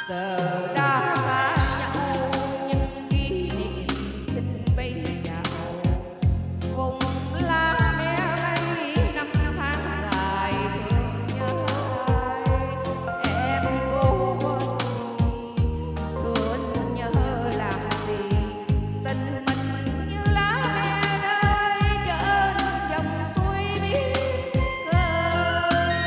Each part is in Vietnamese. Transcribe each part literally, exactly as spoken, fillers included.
giờ đã xa nhau nhưng kỷ niệm trên bây dạo vùng lá me ấy năm tháng dài thương nhớ ai em vô thương nhớ làm gì tình mình như lá me rơi trên dòng suối biết khơi.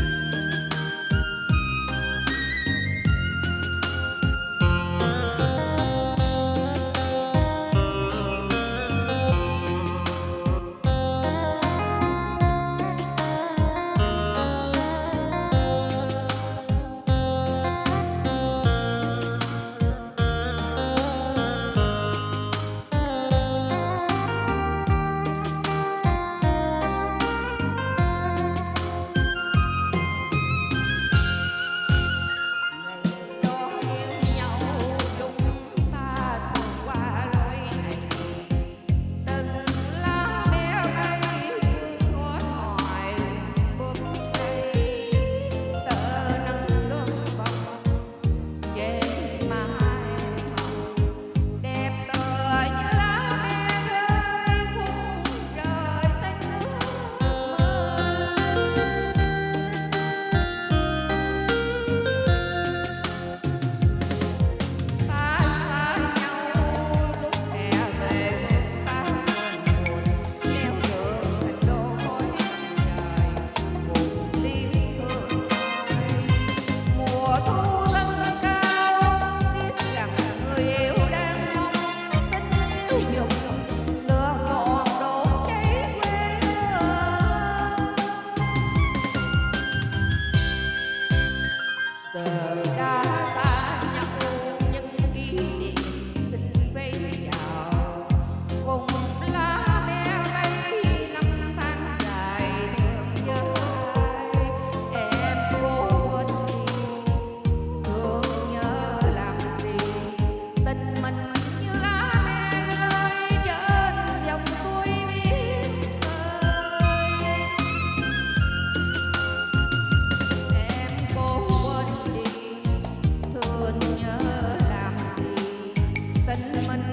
Giờ đã xa nhau nhưng kỷ niệm xin vây vào vùng lá me ấy năm tháng dài thương nhớ ai em vô quên đi thương nhớ làm gì tình mình như lá me rơi trên dòng suối biết khơi. Em cố quên đi thương nhớ làm gì tình mình